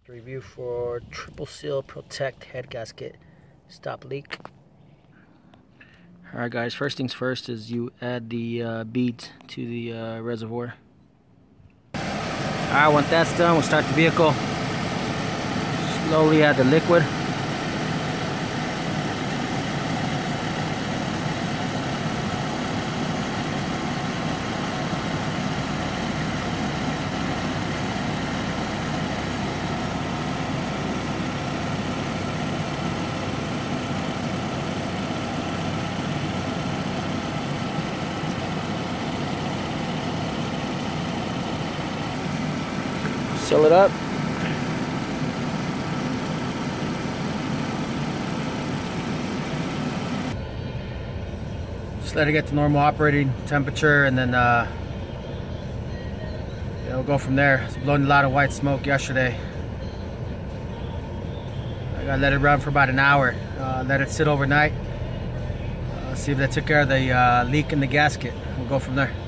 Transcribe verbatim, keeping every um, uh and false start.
Review for Triple Seal Protect head gasket stop leak. Alright guys, first things first is you add the uh, beads to the uh, reservoir. Alright, once that's done, we'll start the vehicle. Slowly add the liquid. Seal it up. Just let it get to normal operating temperature, and then uh, it'll go from there. It's blowing a lot of white smoke yesterday. I gotta let it run for about an hour. Uh, let it sit overnight. Uh, see if that took care of the uh, leak in the gasket. We'll go from there.